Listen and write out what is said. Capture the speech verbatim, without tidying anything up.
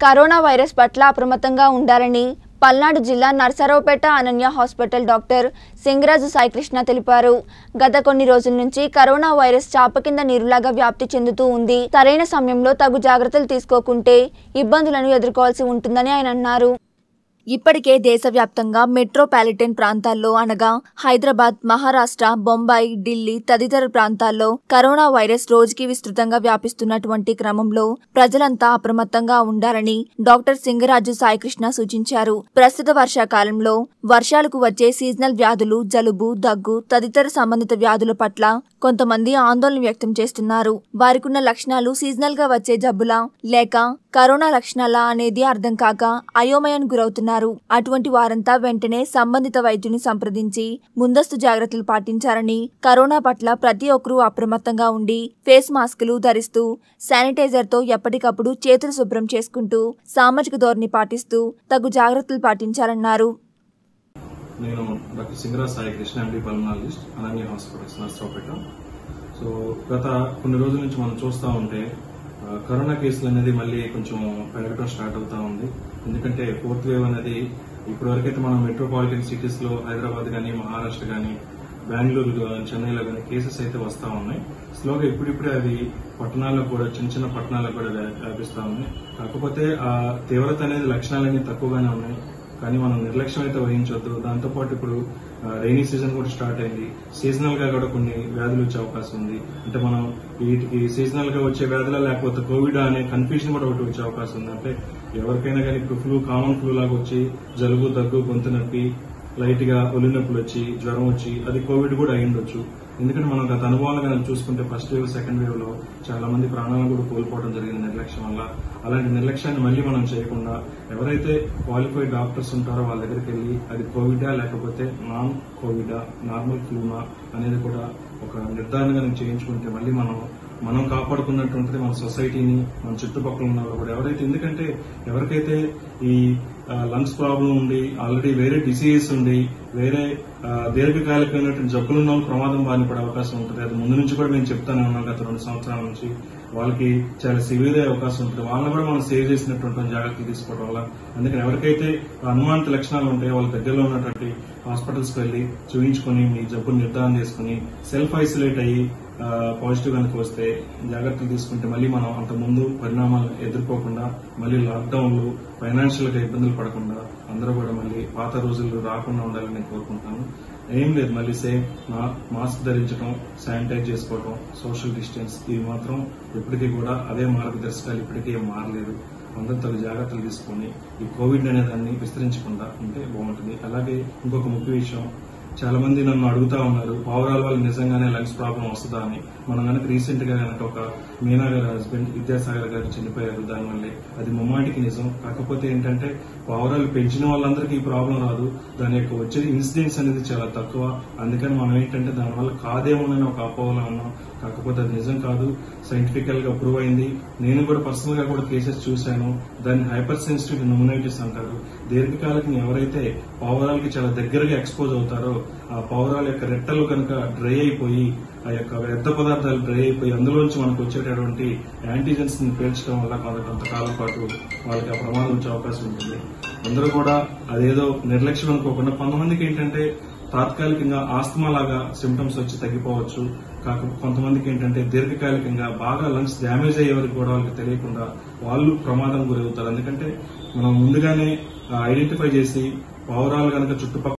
Corona virus పట్ల అప్రమత్తంగా ఉండాలని పల్నాడు జిల్లా నర్సరావుపేట అనన్య హాస్పిటల్ డాక్టర్ సింగరాజు సాయికృష్ణ తెలిపారు. గత కొన్ని రోజుల నుంచి కరోనా వైరస్ చాప కింద నీరులాగా వ్యాప్తి చెందుతూ ఉంది. సరైన సమయంలో తగు జాగ్రత్తలు తీసుకోకుంటే ఇబ్బందులను ఎదుర్కోవాల్సి ఉంటుందని ఆయన అన్నారు. ఇప్పటికే దేశవ్యాప్తంగా మెట్రోపాలిటన్ ప్రాంతాల్లో అనగా హైదరాబాద్, మహారాష్ట్ర, బొంబాయి, ఢిల్లీ తదితర ప్రాంతాల్లో కరోనా వైరస్ రోజుకి విస్తృతంగా వ్యాపిస్తున్నటువంటి క్రమంలో ప్రజలంతా అప్రమత్తంగా ఉండాలని డాక్టర్ సింగరాజు సాయికృష్ణ సూచించారు. ప్రస్తుత వర్షాకాలంలో వర్షాలకు వచ్చే సీజనల్ వ్యాధులు, జలుబు, దగ్గు తదితర సంబంధిత వ్యాధుల పట్ల కొంతమంది ఆందోళన వ్యక్తం చేస్తున్నారు. వారికున్న లక్షణాలు సీజనల్ గా వచ్చే జబ్బులా లేక కరోనా లక్షణాలా అనేది అర్థం కాక అయోమయానికి గురవుతున్నారు. అటువంటి వారంతా వెంటనే సంబంధిత వైద్యుని సంప్రదించి ముందస్తు జాగ్రత్తలు పాటించాలని, కరోనా పట్ల ప్రతి ఒక్కరూ అప్రమత్తంగా ఉండి ఫేస్ మాస్కులు ధరిస్తూ శానిటైజర్ తో ఎప్పటికప్పుడు చేతులు శుభ్రం చేసుకుంటూ సామాజిక ధోరణి పాటిస్తూ తగు జాగ్రత్తలు పాటించాలన్నారు. నేను doctor Singaraj Sai Krishna, MD pulmonologist, Ananya hospitals, Narasaraopet. So గత కొన్ని రోజుల నుంచి మనం చూస్తూ ఉంటే కరోనా కేసులు అనేది మళ్ళీ కొంచెం పెరగడం స్టార్ట్ అవుతా ఉంది. ఎందుకంటే ఫోర్త్ వేవ్ అనేది ఇప్పటి వరకైతే మనం మెట్రోపాలిటన్ సిటీస్ లో హైదరాబాద్ కానీ, మహారాష్ట్ర కానీ, బెంగళూరు, చెన్నైలో కానీ కేసెస్ అయితే వస్తా ఉన్నాయి. స్లోగా ఇప్పుడిప్పుడే అది పట్టణాల్లో కూడా, చిన్న చిన్న పట్టణాల్లో కూడా వ్యాపిస్తా ఉన్నాయి. కాకపోతే ఆ తీవ్రత అనేది లక్షణాలన్నీ తక్కువగానే ఉన్నాయి. కానీ మనం నిర్లక్ష్యం అయితే వహించొద్దు. దాంతోపాటు ఇప్పుడు రైనీ సీజన్ కూడా స్టార్ట్ అయింది. సీజనల్ గా కూడా కొన్ని వ్యాధులు వచ్చే అవకాశం ఉంది. అంటే మనం వీటికి సీజనల్ గా వచ్చే వ్యాధుల లేకపోతే కోవిడ్ అనే కన్ఫ్యూజన్ కూడా ఒకటి వచ్చే అవకాశం ఉంది. అంటే ఎవరికైనా కానీ ఇప్పుడు ఫ్లూ, కామన్ ఫ్లూ లాగా వచ్చి జలుబు, దగ్గు, గొంతు నొప్పి, లైట్ గా ఒళ్ళు నొప్పులు వచ్చి, జ్వరం వచ్చి అది కోవిడ్ కూడా అయ్యుండొచ్చు. ఎందుకంటే మనం గత అనుభవాలుగా చూసుకుంటే ఫస్ట్ వేవ్, సెకండ్ వేవ్ లో చాలా మంది ప్రాణాలను కూడా కోల్పోవడం జరిగింది నిర్లక్ష్యం వల్ల. అలాంటి నిర్లక్ష్యాన్ని మళ్ళీ మనం చేయకుండా ఎవరైతే క్వాలిఫైడ్ డాక్టర్స్ ఉంటారో వాళ్ళ దగ్గరికి వెళ్లి అది కోవిడా లేకపోతే నాన్ కోవిడా, నార్మల్ ఫ్లూనా అనేది కూడా ఒక నిర్ధారణగా చేయించుకుంటే మళ్ళీ మనం మనం కాపాడుకున్నట్టు ఉంటుంది మన సొసైటీని, మన చుట్టుపక్కల ఉన్న వాళ్ళు కూడా. ఎవరైతే ఎందుకంటే ఎవరికైతే ఈ లంగ్స్ ప్రాబ్లం ఉండి ఆల్రెడీ వేరే డిసీజెస్ ఉండి వేరే దీర్ఘకాలికమైనటువంటి జబ్బులున్న వాళ్ళు ప్రమాదం బారిన పడే అవకాశం ఉంటుంది. అది ముందు నుంచి కూడా మేము చెప్తానే ఉన్నాం. గత రెండు సంవత్సరాల నుంచి వాళ్ళకి చాలా సివియర్ అయ్యే అవకాశం ఉంటుంది. వాళ్ళని కూడా మనం సేవ్ చేసినటువంటి జాగ్రత్తలు తీసుకోవడం వల్ల. అందుకని ఎవరికైతే అనుమానిత లక్షణాలు ఉంటాయో వాళ్ళ దగ్గరలో ఉన్నటువంటి హాస్పిటల్స్ కి వెళ్లి చూయించుకుని మీ జబ్బును నిర్ధారణ చేసుకుని సెల్ఫ్ ఐసోలేట్ అయ్యి పాజిటివ్ కనుక వస్తే జాగ్రత్తలు తీసుకుంటే మళ్ళీ మనం అంత ముందు పరిణామాలు ఎదుర్కోకుండా మళ్ళీ లాక్డౌన్లు, ఫైనాన్షియల్ గా ఇబ్బందులు పడకుండా అందరూ కూడా మళ్ళీ పాత రోజులు రాకుండా ఉండాలని నేను కోరుకుంటాను. ఏం లేదు, మళ్ళీ సేమ్ మాస్క్ ధరించడం, శానిటైజ్ చేసుకోవడం, సోషల్ డిస్టెన్స్, ఇవి మాత్రం ఇప్పటికీ కూడా అదే మార్గదర్శకాలు ఇప్పటికీ ఏం మారలేదు. అందరూ తగు జాగ్రత్తలు తీసుకుని ఈ కోవిడ్ అనే దాన్ని విస్తరించకుండా ఉంటే బాగుంటుంది. అలాగే ఇంకొక ముఖ్య విషయం, చాలా మంది నన్ను అడుగుతా ఉన్నారు పావురాల వల్ల నిజంగానే లంగ్స్ ప్రాబ్లం వస్తుందా అని. మనం కనుక రీసెంట్ గా కనుక ఒక మీనా గారి హస్బెండ్ విద్యాసాగర్ గారు చనిపోయారు దానివల్లే. అది ముమ్మాటికి నిజం. కాకపోతే ఏంటంటే పావురాలు పెంచిన వాళ్ళందరికీ ఈ ప్రాబ్లం రాదు. దాని యొక్క వచ్చే ఇన్సిడెంట్స్ అనేది చాలా తక్కువ. అందుకని మనం ఏంటంటే దానివల్ల కాదేమోనని ఒక అపోహలో ఉన్నాం. కాకపోతే అది నిజం కాదు, సైంటిఫికల్ గా ప్రూవ్ అయింది. నేను కూడా పర్సనల్ గా కూడా కేసెస్ చూశాను. దాన్ని హైపర్ సెన్సిటివ్ న్యూమోనైటిస్ అంటారు. దీర్ఘకాలికం ఎవరైతే పావురాలకి చాలా దగ్గరగా ఎక్స్పోజ్ అవుతారో ఆ పావురాల యొక్క రెట్టలు కనుక డ్రై అయిపోయి ఆ యొక్క వ్యర్థ పదార్థాలు డ్రై అయిపోయి అందులోంచి మనకు వచ్చేటటువంటి యాంటీజెన్స్ ని పేల్చడం వల్ల కొంతకాలం పాటు వాళ్ళకి ఆ ప్రమాదం వచ్చే అవకాశం ఉంటుంది. అందరూ కూడా అదేదో నిర్లక్ష్యం అనుకోకుండా, కొంతమందికి ఏంటంటే తాత్కాలికంగా ఆస్తమా లాగా సిమ్టమ్స్ వచ్చి తగ్గిపోవచ్చు. కాకపోతే కొంతమందికి ఏంటంటే దీర్ఘకాలికంగా బాగా లంగ్స్ డ్యామేజ్ అయ్యే వరకు కూడా వాళ్ళకి తెలియకుండా వాళ్ళు ప్రమాదం గురవుతారు. ఎందుకంటే మనం ముందుగానే ఐడెంటిఫై చేసి పావురాలు కనుక చుట్టుపక్కల